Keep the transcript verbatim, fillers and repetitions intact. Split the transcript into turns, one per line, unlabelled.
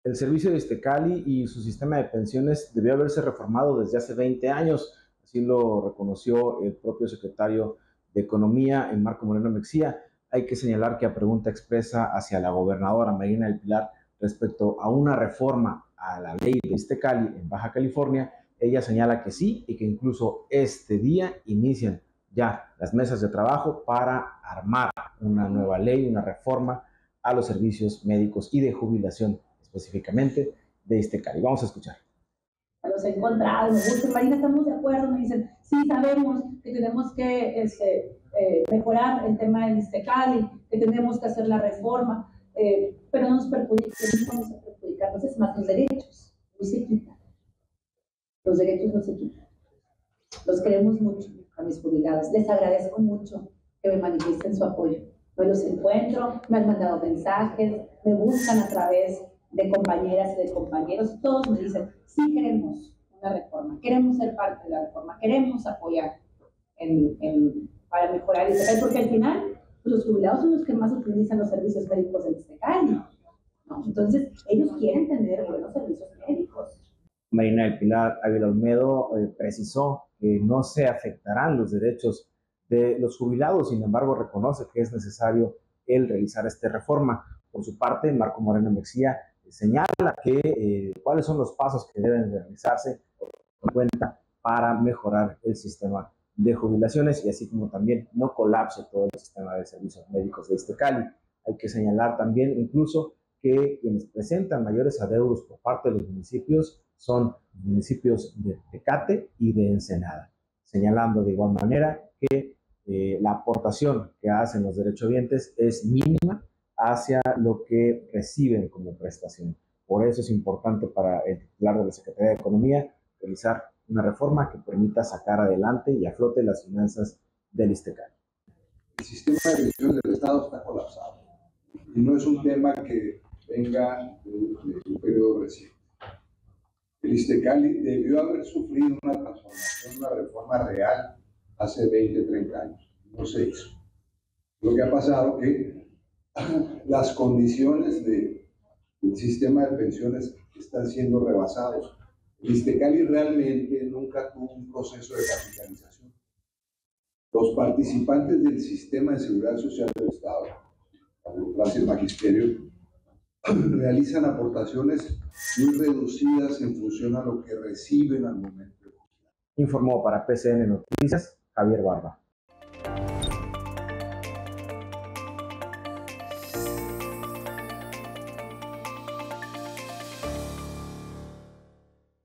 El servicio de Iztecali y su sistema de pensiones debió haberse reformado desde hace veinte años, así lo reconoció el propio secretario de Economía, Marco Moreno Mexía. Hay que señalar que a pregunta expresa hacia la gobernadora Marina del Pilar respecto a una reforma a la ley de Iztecali en Baja California, ella señala que sí y que incluso este día inician ya las mesas de trabajo para armar una nueva ley, una reforma a los servicios médicos y de jubilación específicamente de Iztecali. Vamos a escuchar.
Los he encontrado, me buscan, Marina, estamos de acuerdo, me dicen, sí, sabemos que tenemos que este, eh, mejorar el tema del Iztecali, que tenemos que hacer la reforma, eh, pero no nos perjudica, no nos perjudica, entonces más los derechos, no se quitan, los derechos no se quitan, los queremos mucho a mis jubilados, les agradezco mucho que me manifiesten su apoyo, me los encuentro, me han mandado mensajes, me buscan a través de compañeras y de compañeros, todos me dicen, sí queremos una reforma, queremos ser parte de la reforma, queremos apoyar en, en, para mejorar el Iztecali, porque al final pues, los jubilados son los que más utilizan los servicios médicos del Iztecali, ¿no? Entonces ellos quieren tener buenos servicios médicos.
Marina del Pilar Ávila Olmedo eh, precisó que no se afectarán los derechos de los jubilados, sin embargo reconoce que es necesario el realizar esta reforma. Por su parte, Marco Moreno Mexía señala que eh, cuáles son los pasos que deben realizarse en cuenta para mejorar el sistema de jubilaciones y así como también no colapse todo el sistema de servicios médicos de Iztecali. Hay que señalar también incluso que quienes presentan mayores adeudos por parte de los municipios son municipios de Tecate y de Ensenada, señalando de igual manera que eh, la aportación que hacen los derechohabientes es mínima hacia lo que reciben como prestación. Por eso es importante para el titular de la Secretaría de Economía realizar una reforma que permita sacar adelante y a flote las finanzas del Iztecali.
El sistema de pensiones del Estado está colapsado y no es un tema que venga de, de un periodo reciente. El Iztecali debió haber sufrido una transformación, una reforma real hace veinte, treinta años. No se hizo. Lo que ha pasado es que las condiciones de, del sistema de pensiones están siendo rebasados. El Iztecali realmente nunca tuvo un proceso de capitalización. Los participantes del sistema de seguridad social del Estado, la burocracia y el magisterio, realizan aportaciones muy reducidas en función a lo que reciben al momento.
Informó para P C N Noticias Javier Barba.